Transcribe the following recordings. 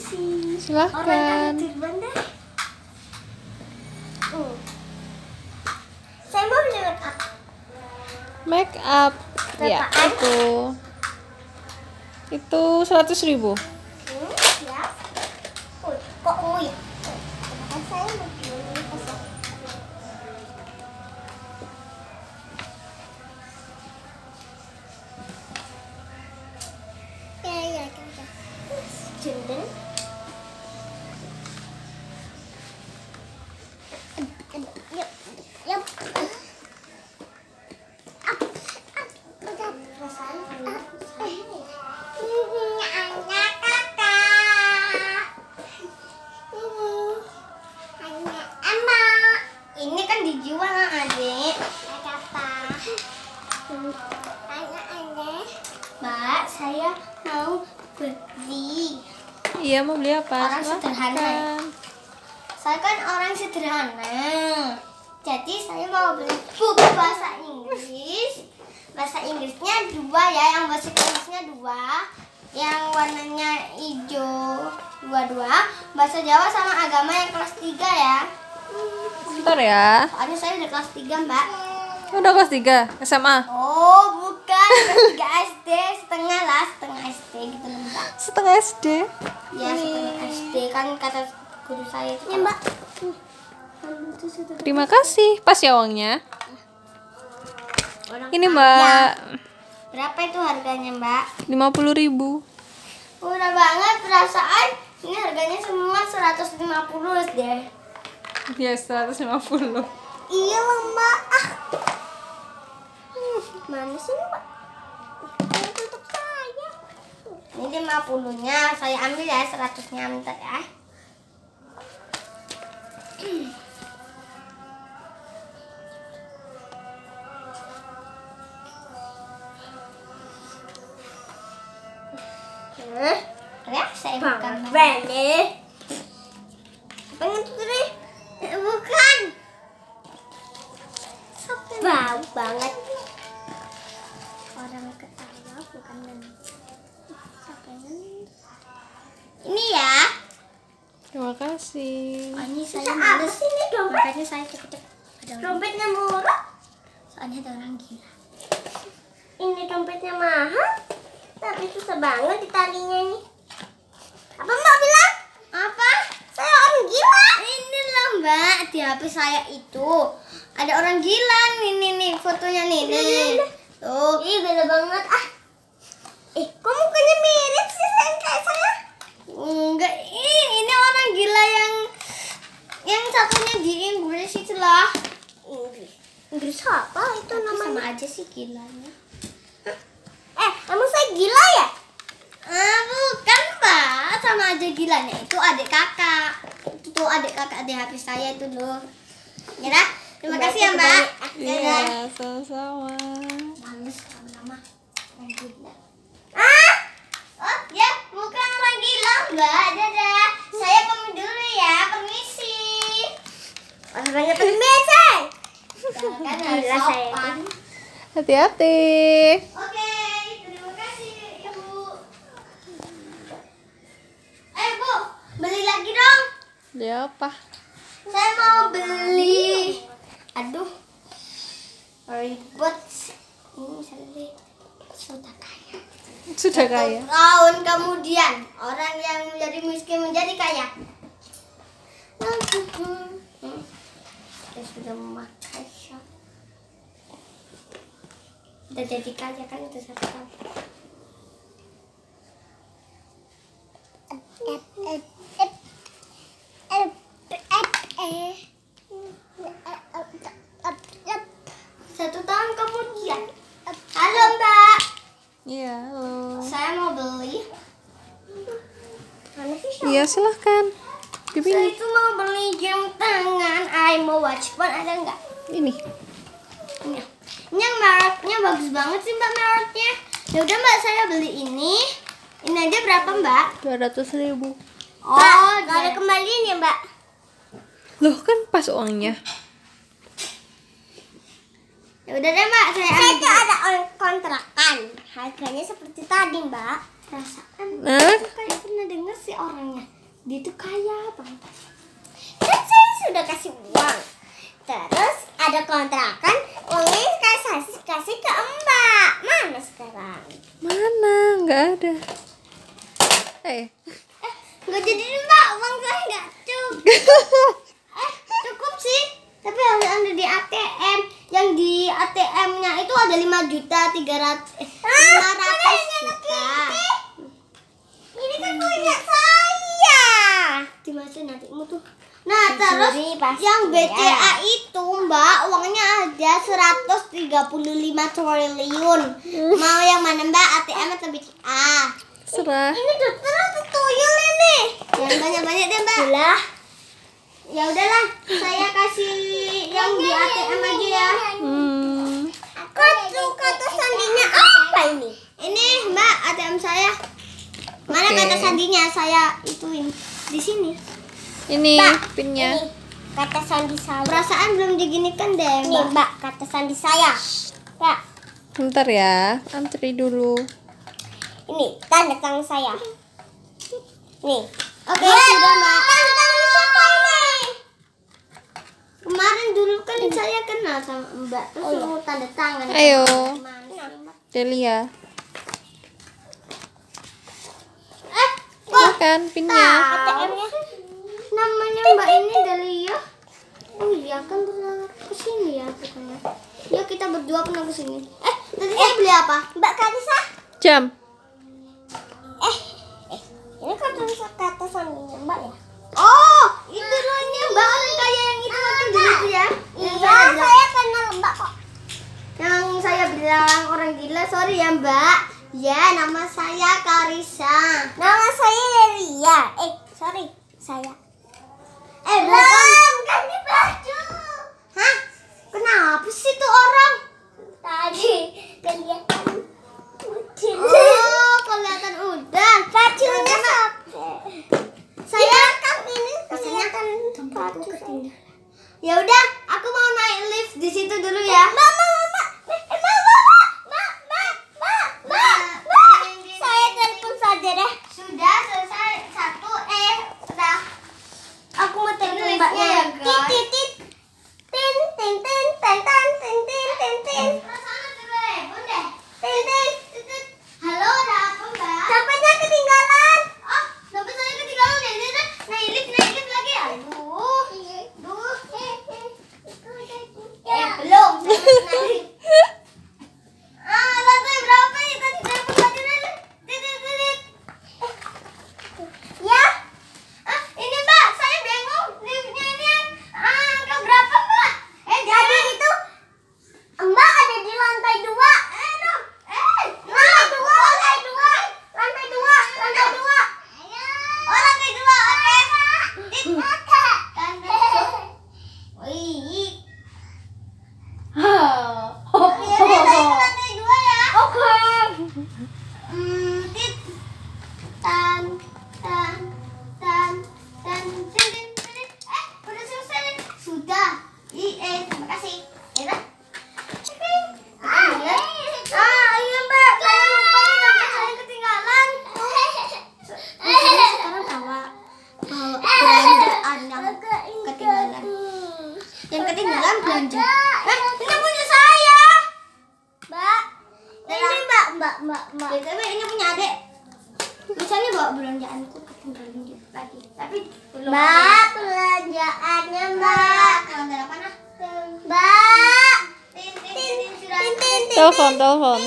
permisi. Silahkan. Orang duluan deh. Saya mau beli make up. Make up. Ya, Berapaan? itu 100.000. Ya. Kok ya? Kan saya mau beli kosong. Ya. Jendel. Yuk. Ini kan dijual, Adik. Mbak, saya mau beli. Iya, mau beli apa? Orang sederhana. Silahkan. Saya kan orang sederhana. Jadi saya mau beli buku bahasa Inggris. Bahasa Inggrisnya 2 ya, yang bahasa Inggrisnya 2, yang warnanya hijau 22. Bahasa Jawa sama agama yang kelas 3 ya. Bentar ya. Soalnya saya udah kelas 3, Mbak. Udah kelas 3 SMA. Oh, bukan. Kelas 3 SD, setengah SD gitu loh, Mbak. Setengah SD. Ya, setengah SD kan kata guru saya itu. Ya, Mbak. Terima kasih. Pas ya uangnya. Orang Ini, kaya. Mbak. Berapa itu harganya, Mbak? 50.000. Murah banget, perasaan ini harganya semua 150 deh. Ya, 150. Iya lah, Mbak. Mana sih, Mbak? Ini untuk saya. Ini 50-nya, saya ambil ya, 100-nya bentar ya. Ya, saya bukan beli. Pengen tuh deh. Bukan. Bau banget. Orang ketawa bukan ini ya. Terima kasih. Oh, ini saya males. Ini dompet. Makanya saya cepet-cepet. Dompetnya murah. Soalnya ada orang gila. Ini dompetnya mahal, tapi susah banget ditalinya nih. Apa Mbak bilang? Apa? Saya orang gila. Ini loh, Mbak, di HP saya itu ada orang gila nih fotonya nih. Tuh. Ih, beda banget. Kok mukanya mirip sih kayak saya? Enggak, ini orang gila yang satunya di Inggris itu lah. Inggris apa itu namanya? Sama aja sih gilanya. Emang saya gila ya? Bukan, Mbak, sama aja gilanya. Itu adik kakak. Itu adik kakak di HP saya itu loh. Ya dah, terima kasih ya, Mbak. Iya, sama-sama. Males lama-lama orang gila. Oh ya, bukan orang gila, Mbak. Dadah. Saya pamit dulu ya, permisi. Orangnya permisi. Kan harus sopan. Hati-hati. Oke, terima kasih, Ibu. Bu, beli lagi dong. Beli apa? Saya mau beli. Aduh, ribet. Ini misalnya sudah kaya. Sudah kaya. Tahun kemudian orang yang menjadi miskin menjadi kaya. Saya sudah memakai shop. Udah jadi kaya kan itu 1 tahun. Satu tahun kemudian. Halo, Mbak. Iya, halo. Saya mau beli. Mana sih shop? Iya, silahkan. Saya Dipilih. itu mau beli jam tangan. Mau watch phone ada nggak? Ini. Ini yang mereknya bagus banget sih, Mbak, mereknya. Ya udah, Mbak, saya beli ini. Ini aja berapa, Mbak? 200.000. Oh, nggak ada kembaliin ya, Mbak? Loh, kan pas uangnya. Ya udah deh, Mbak, saya itu ada kontrakan. Harganya seperti tadi, Mbak. Perasaan. Nah, Kayak pernah denger sih orangnya. Dia tuh kaya banget. Kan saya sudah kasih uang. Terus ada kontrakan, uangnya kasih ke Mbak. Mana sekarang? Mana? Nggak ada. Nggak jadi Mbak, uang saya nggak cukup. Cukup sih, tapi harus ada di ATM. Yang di ATM-nya itu ada 5.300.000. Ini kan punya saya. Dimasukin nantimu tuh. Nah, terus yang BCA itu Mbak, uangnya ada 135 triliun. Mau yang mana Mbak, ATM atau BCA? Serah. Ini dokter atau tuyul ini? Yang banyak-banyak deh Mbak. Ya udahlah, saya kasih yang di ATM aja ya. Kata sandinya apa ini? Ini Mbak, ATM saya. Mana kata sandinya? Saya ituin di sini. Ini Mbak, pinnya. Ini kata sandi saya. Perasaan belum diginikan deh, Mbak. Nih, Mbak, kata sandi saya. Mbak, Bentar ya, antri dulu. ini tanda tangan saya. Nih. Oke, sudah Mbak. Tanda tangan siapa ini? Kemarin dulu kan saya kenal sama Mbak, terus suruh tanda tangan. Ayo. Mana sih, Mbak? Delia. Kok Kan pinnya. ATM-nya namanya Mbak ini Delia. Oh iya kan pernah kesini ya bukannya. Ya kita berdua pernah kesini. Tadi saya beli apa? Mbak Karisa. Jam. Ini kan tulisan kata sandinya Mbak ya. Oh, itu loh ini Mbak orang kaya yang itu waktu dulu itu ya. Iya, saya kenal Mbak kok. Yang saya bilang orang gila, sorry ya Mbak. Ya, nama saya Karisa. Nama saya Delia. Sorry, saya. Belum, ganti baju. Hah? Kenapa sih tuh orang? Tadi kelihatan udah. Oh, kelihatan udah. Bajunya saya kan ini kelihatan baju. Ya udah, aku mau naik lift di situ dulu ya. Mama. Saya telepon saja deh. Sudah selesai satu. Udah. Aku mau telepon Mbaknya ya, guys. Titit. Tin. Halo, ada apa Mbak? Dompetnya ketinggalan. Oh, dompet saya ketinggalan ya. Naik lift lagi. Aduh. Belum. Naik. Lantai berapa ya? Tadi telepon bajunya. Titit. Ya. Ini Mbak, saya bingung. Liftnya ini angka berapa Mbak? Jadi itu Mbak ada di lantai 2. Lantai 2. Oh, lantai 2. Oke. Wih. Saya ke lantai 2 ya. Oke. Tit. Tan. Udah selesai nih. Sudah. Terima kasih. Ya dah. Iya Mbak, saya lupa nih dompet saya ketinggalan. Sekarang bawa belanjaan yang ketinggalan. Yang ketinggalan belanja. Ini punya saya. Mbak. Ini Mbak. Ini punya adik. Misalnya bawa belanjaanku ketinggalan lagi. Tapi belum. Mbak, belanjaannya Mbak. Tanggal 8 ah. Mbak. Telepon.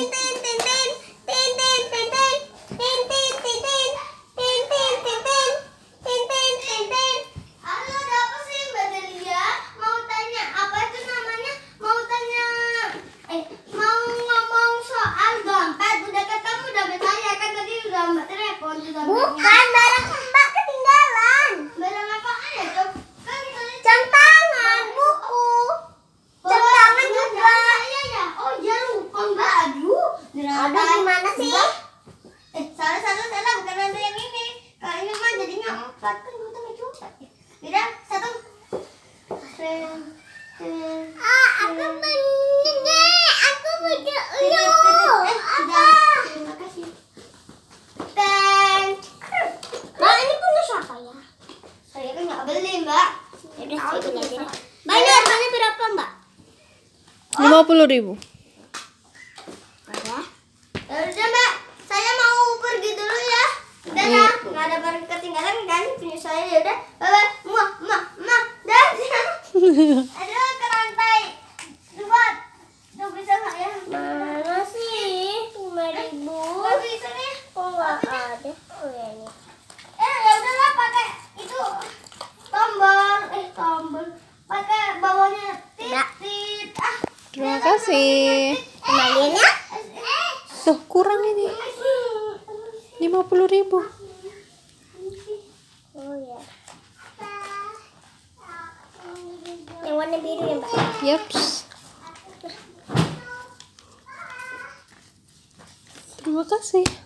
Halo, ada apa sih Mbak Delia? Mau tanya apa itu namanya? Mau tanya mau ngomong soal dompet. Udah ketemu dompet saya kan tadi udah Mbak telepon. Bukan, barang Mbak ketinggalan. Barang apaan ya, Cok? Kan jam tangan, buku. Jam tangan juga. Ya. Oh iya lupa Mbak. Aduh gimana sih? Salah bukan nanti yang ini. Kalau ini mah jadinya 4 kan gue tengah coba. Beda 1. Aku punya. Aku punya apa? Terima kasih. Mbak ini punya siapa ya? Bayarnya berapa, Mbak? 50.000. Ya udah, Mbak. Saya mau pergi dulu ya. Udah Iya. lah, nggak ada barang ketinggalan kan? Punya saya ya udah. Bye. Dah. Aduh, ke lantai 2. Tuh bisa nggak ya? Mana sih? 5.000. Nggak bisa nih. Kok nggak ada? Oh ya ini. Ya udahlah, pakai itu tombol. Pakai bawahnya tit. Terima kasih. Kembaliin ya. Tuh, kurang ini. 50.000. Oh ya. Yang warna biru ya, Mbak? Yaps. Terima kasih.